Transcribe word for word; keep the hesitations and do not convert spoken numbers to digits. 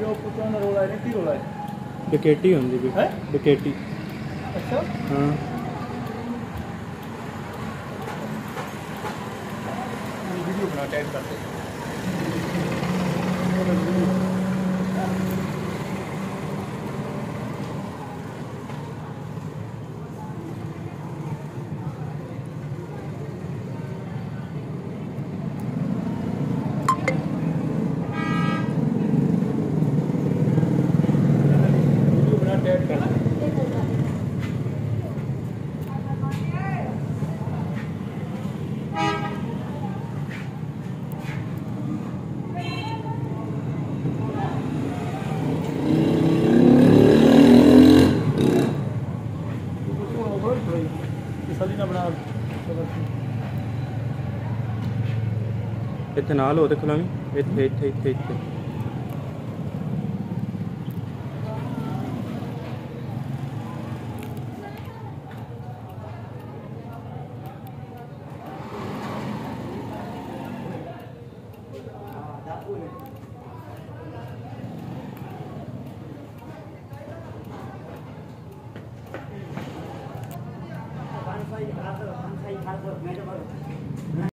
ਉਹ ਪੁੱਤਾਂ ਦਾ ਰੋਲਾ ਹੈ, ਕੀ ਰੋਲਾ ਹੈ? ਡਕੈਟੀ ਹੁੰਦੀ ਵੀ ਹੈ ਡਕੈਟੀ। ਅੱਛਾ ਹਾਂ वीडियो बना टैग करते वीडियो बना टैग करते सली ना बना ਇੱਥੇ ਨਾਲ ਹੋ ਤੇ ਖੁਲਾਵੀਂ ਇੱਥੇ ਇੱਥੇ ਇੱਥੇ ਇੱਥੇ Saya